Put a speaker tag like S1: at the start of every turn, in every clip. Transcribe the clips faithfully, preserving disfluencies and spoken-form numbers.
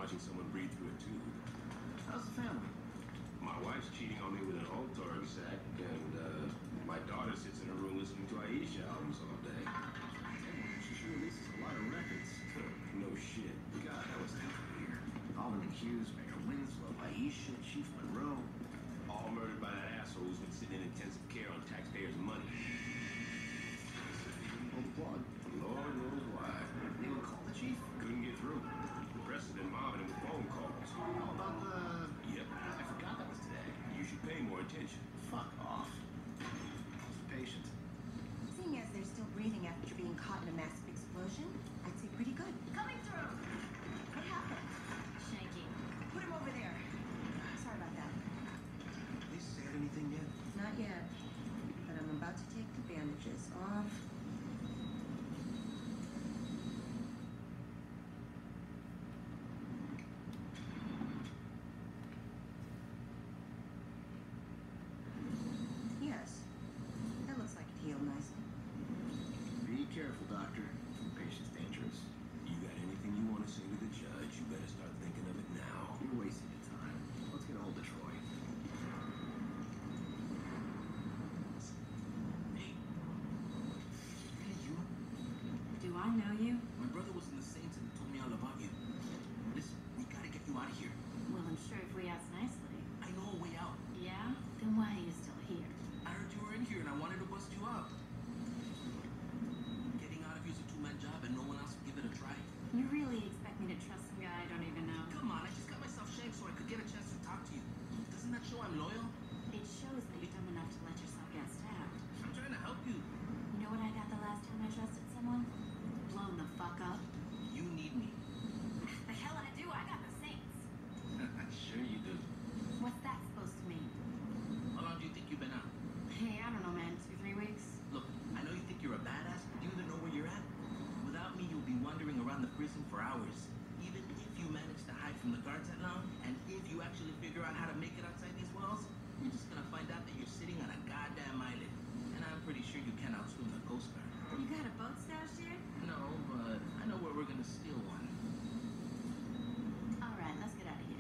S1: watching someone breathe through a tube.
S2: How's the family?
S1: My wife's cheating on me with an alt-org sack, and uh, my daughter sits in her room listening to Aisha albums all day.
S2: Damn, she sure releases a lot of records.
S1: No shit.
S2: God, that was tough to hear. Alderman Hughes, Mayor Winslow, Aisha, Chief Monroe.
S1: All murdered by that asshole who's been sitting in intensive care on taxpayers' money.
S2: Pull the plug.
S1: Lord knows why.
S2: Anyone call the chief?
S1: Couldn't get through. The press has been mobbing him with phone calls.
S2: How about the...
S1: Yep.
S2: I forgot that was today.
S1: You should pay more attention.
S2: Fuck off. How's the patient?
S3: Seeing as they're still breathing after being caught in a massive explosion, I'd say pretty good. Coming through! What happened?
S4: Shaking.
S3: Put him over there. Sorry about that.
S2: Have they said anything yet?
S3: Not yet. But I'm about to take the bandages off. Yes. That looks like it healed nicely.
S2: Be careful, doctor. The patient's dangerous.
S1: You got anything you want to say to the judge, you better start thinking of it now.
S2: You're wasting your time. Let's get a hold of Troy.
S5: Hey. Hey, you.
S4: Do I know you?
S5: My brother was in the Saints and told me all about you. Listen, we gotta get you out of here.
S4: Well, I'm sure if we ask nicely.
S5: I know a way out.
S4: Yeah? Then why are you still here?
S5: I heard you were in here and I wanted to bust you out. Getting out of here's a two-man job and no one else will give it a try.
S4: You really expect me to trust some guy I don't even know?
S5: Come on, I just got myself shanked so I could get a chance to talk to you. Doesn't that show I'm loyal?
S4: It shows that you're dumb enough to let yourself get stabbed.
S5: I'm trying to help you.
S4: You know what I got the last time I trusted someone? Blown the fuck up.
S5: You need me.
S4: The hell I do? I got the Saints.
S5: Sure you do.
S4: What's that supposed to mean?
S5: How long do you think you've been out?
S4: Hey, I don't know, man. Two, three weeks?
S5: Look, I know you think you're a badass, but do you even know where you're at? Without me, you'll be wandering around the prison for hours. Even if you manage to hide from the guards that long, and if you actually figure out how to make it outside these walls, you're just gonna find out that you're sitting on a goddamn island. And I'm pretty sure you can't outswim the Coast Guard.
S4: You got a boat stashed here?
S5: No, but I know where we're gonna steal one.
S4: All right, let's get out of here.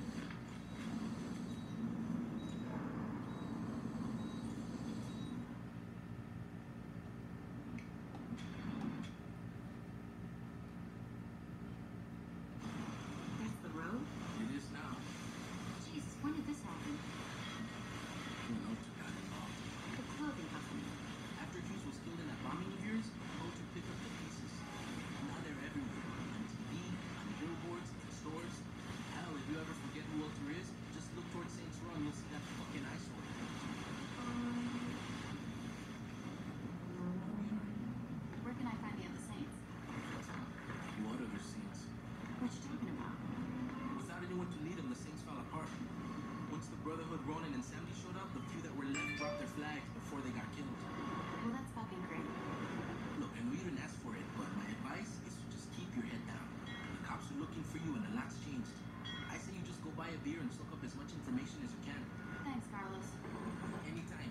S4: That's the road?
S5: It is now.
S4: Jesus, when did this happen?
S5: Who knows who got involved?
S4: The clothing company.
S5: After Hughes was killed in that bombing of yours, Walter picked up the pieces. Now they're everywhere. On T V, on billboards, in stores. Hell, if you ever forget who Walter is, just look towards Saints Row and you'll see that fucking eyesore.
S4: Where can I find the other Saints?
S5: What other Saints?
S4: What you talking about?
S5: Without anyone to lead them, the Saints fell apart. Once the Brotherhood, Ronan, and Sandy showed up, the few that were left dropped their flags before they got killed.
S4: Well, that's fucking great.
S5: Look, I know you didn't ask for it, but my advice is to just keep your head down. The cops are looking for you and a lot's changed. I say you just go buy a beer and soak up as much information as you can.
S4: Thanks, Carlos.
S5: Anytime.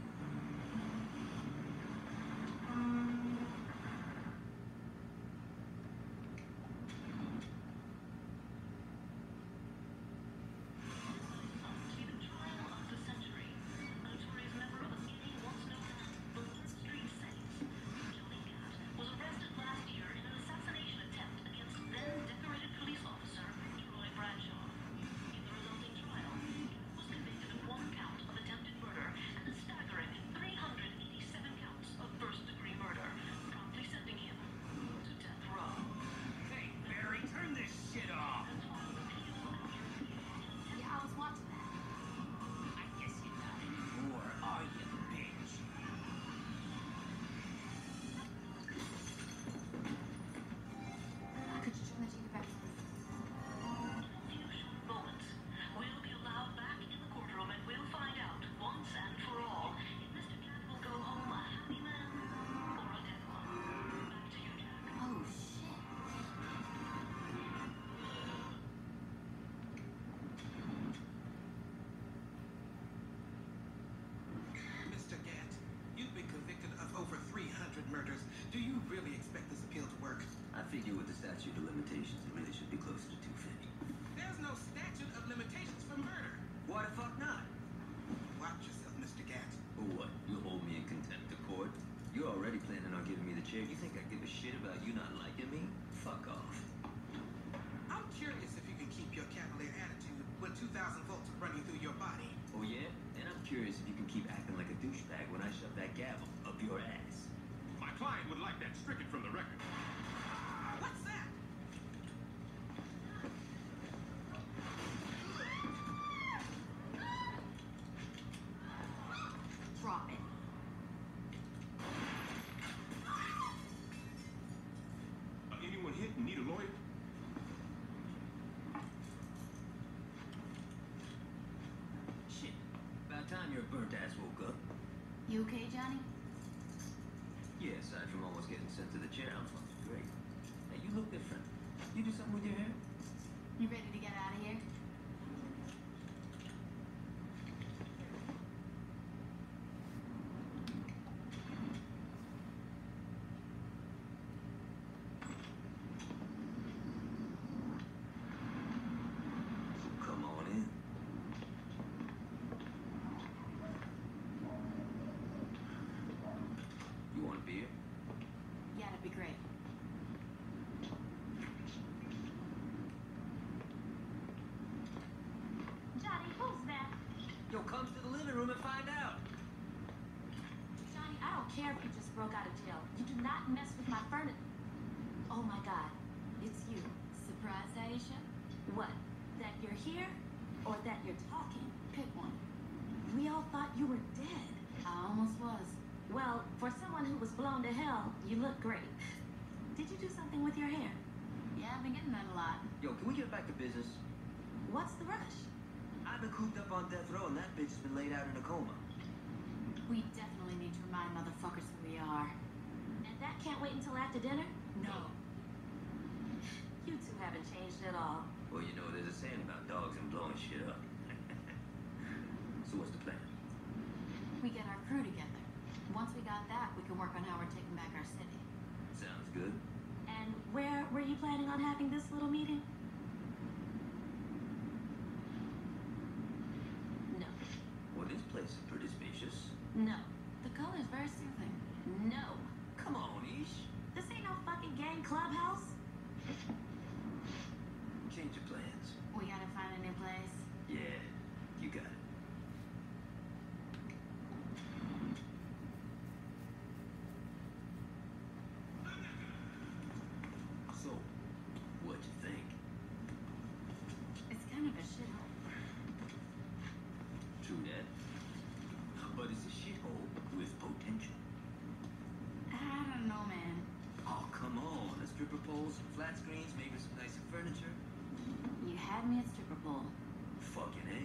S6: murders. Do you really expect this appeal to work?
S7: I figure with the statute of limitations, it really should be closer to two fifty.
S6: There
S5: no statute of limitations for murder.
S2: Why the fuck not?
S5: Watch yourself, Mister Gatz.
S6: Or what? You'll hold me in contempt of court? You're already planning on giving me the chair. You think I give a shit about you not liking me? Fuck off.
S5: I'm curious if you can keep your cavalier attitude when two thousand volts are running through your body.
S6: Oh yeah? And I'm curious if you can keep acting like a douchebag when I shove that gavel up your ass.
S1: My client would like that stricken from the record.
S5: What's that?
S3: Drop it.
S1: Uh, anyone hit and need a lawyer?
S6: Shit. About time your burnt ass woke up.
S4: You okay, Johnny?
S6: Yeah, aside from almost getting sent to the chair, I'm fucking great. Hey, you look different. You do something with your hair?
S4: You ready to get out of here?
S6: Come on in. You want a beer?
S4: Yeah, that'd be great. Johnny, who's that?
S6: Yo, come to the living room and find out.
S4: Johnny, I don't care if you just broke out of jail. You do not mess with my furniture. Oh my God, it's you. Surprised, Aisha? What? That you're here or that you're talking? Pick one. We all thought you were dead. I almost was. Well, for someone who was blown to hell, you look great. Did you do something with your hair? Yeah, I've been getting that a lot.
S6: Yo, can we get back to business?
S4: What's the rush?
S6: I've been cooped up on death row and that bitch has been laid out in a coma.
S4: We definitely need to remind motherfuckers who we are. And that can't wait until after dinner? No. You two haven't changed at all.
S6: Well, you know, there's a saying about dogs and blowing shit up. So what's the plan?
S4: We get our crew together. Once we got that, we can work on how we're taking back our city.
S6: Sounds good.
S4: And where were you planning on having this little meeting? No.
S6: Well, this place is pretty spacious.
S4: No. The color's very soothing. No.
S6: Come on, Ish.
S4: This ain't no fucking gang clubhouse.
S6: Change your plans.
S4: We gotta find a new place.
S6: Yeah, you got it. So, what'd you think?
S4: It's kind of a shithole.
S6: True that. But it's a shithole with potential.
S4: I don't know, man.
S6: Oh, come on. A stripper pole, some flat screens, maybe some nicer furniture.
S4: You had me at stripper pole.
S6: Fucking A.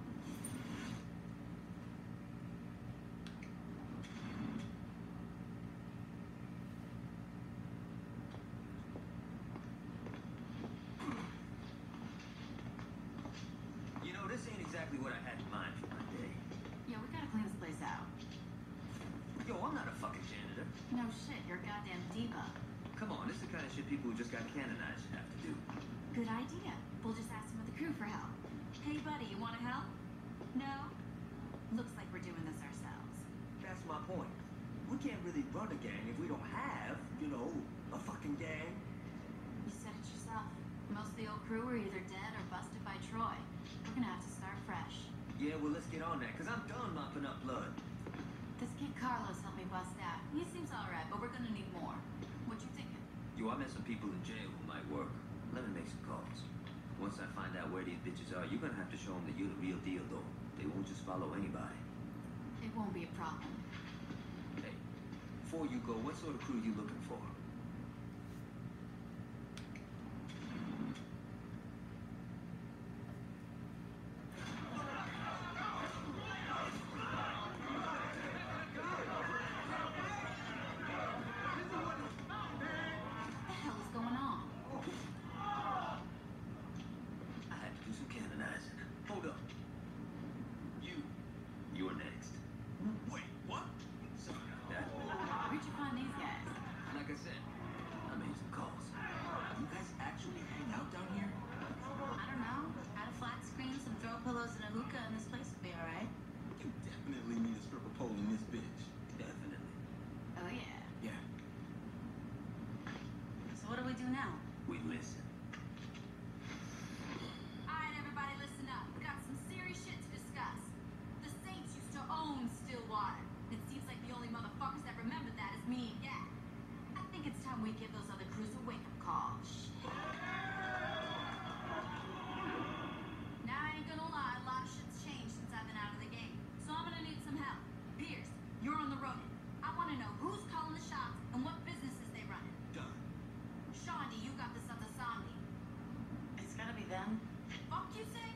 S6: You know, this ain't exactly what I had in mind for my day.
S4: Yeah, we gotta clean this place out.
S6: Yo, I'm not a fucking janitor.
S4: No shit, you're a goddamn diva.
S6: Come on, this is the kind of shit people who just got canonized should have to do.
S4: Good idea. We'll just ask some of the crew for help. Hey, buddy, you wanna help? No? Looks like we're doing this ourselves.
S6: That's my point. We can't really run a gang if we don't have, you know, a fucking gang.
S4: You said it yourself. Most of the old crew are either dead or busted by Troy. We're gonna have to start fresh.
S6: Yeah, well, let's get on that, because I'm done mopping up blood.
S4: This kid Carlos helped me bust out. He seems alright, but we're gonna need more. What you thinking?
S6: Yo, I met some people in jail who might work. Let me make some calls. Once I find out where these bitches are, you're gonna have to show them that you're the real deal, though. They won't just follow anybody.
S4: It won't be a problem.
S6: Hey, before you go, what sort of crew you looking for?
S4: What the hell is going on?
S6: I had to do some canonizing. Hold up. You. You're next.
S5: Wait, what?
S6: Sorry about that.
S4: Where'd you find these guys?
S6: Like I said,
S7: now?
S6: We listen.
S7: Alright, everybody, listen up. We got some serious shit to discuss. The Saints used to own Stillwater. It seems like the only motherfuckers that remember that is me and Gad. I think it's time we give those other crews a wake-up call. Shit. Now, I ain't gonna lie, a lot of shit's changed since I've been out of the game. So I'm gonna need some help. Pierce, you're on the road. I wanna know who's calling the shots and what businesses they running.
S5: Done.
S7: Shawnee, you got this other zombie.
S8: It's gotta be them.
S7: Fuck you say?